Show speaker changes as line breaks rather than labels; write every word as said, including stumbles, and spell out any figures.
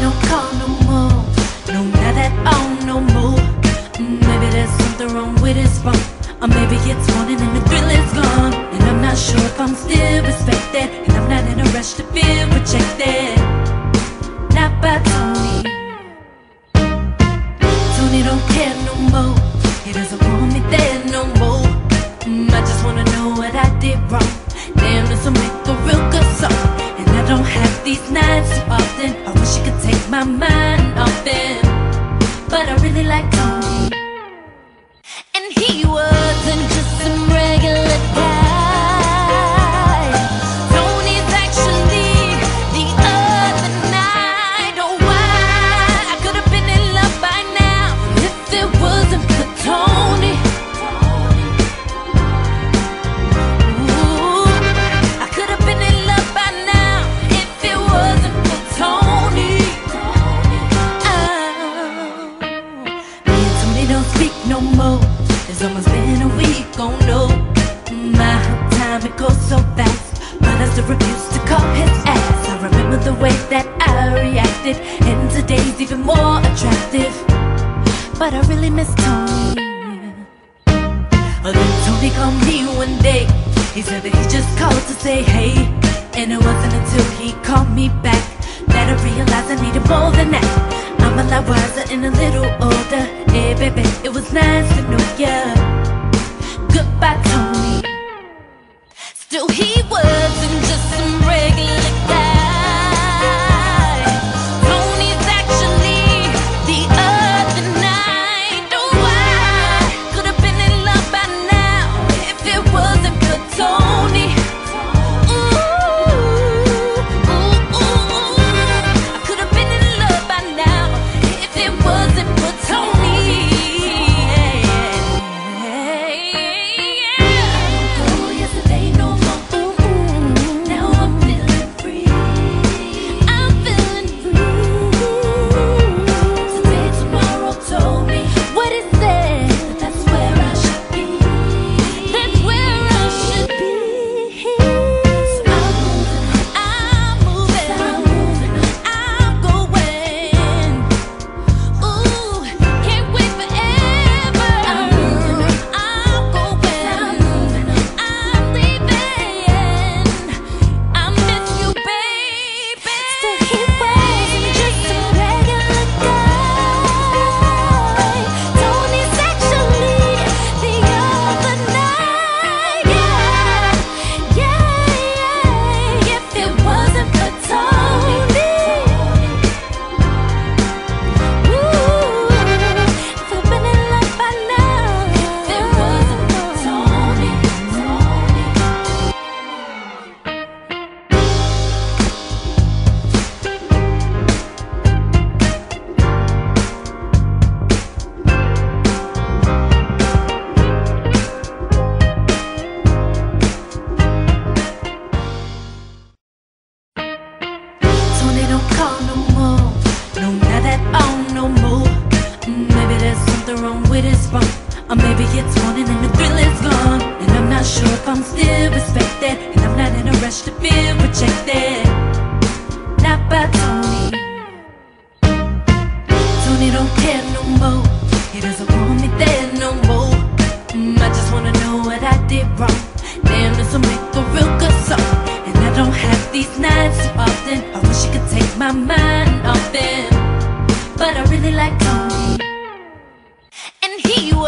don't call no more. No, not at all, no more. Maybe there's something wrong with his phone, or maybe it's morning and the thrill is gone. And I'm not sure if I'm still respected, and I'm not in a rush to feel rejected. Not by Tony. Tony don't care no more. He doesn't want me there no more. mm, I just wanna know what I did wrong. Damn, this'll make a real good song. And I don't have these nights too often. I wish you could take my mind off them, but I really like Tony. And he wasn't just some regular guy. Tony's actually the other night. Oh, why? I could have been in love by now if it wasn't for Tony. Ooh, I could have been in love by now if it wasn't for Tony. Oh, me and Tony don't speak no more. It's almost been a week, oh no. My time, it goes so fast, but I still refuse to call his ass. I remember the way that I reacted, and today's even more attractive, but I really miss Tony. Oh, then Tony called me one day. He said that he just called to say hey, and it wasn't until he called me back that I realized I needed more than that. I'm a lot wiser and a little older. Hey baby, it was nice to know ya. Goodbye Tony. Still he wasn't just some regular guy. Tony's actually the other night. Oh, why? Could have been in love by now if it wasn't for Tony. Or maybe it's morning and the thrill is gone, and I'm not sure if I'm still respected, and I'm not in a rush to feel rejected. Not by Tony. Tony don't care no more. He doesn't want me there no more. mm, I just wanna know what I did wrong. Damn, this'll make a real good song. And I don't have these nights too often. I wish you could take my mind off them, but I really like Tony. And he was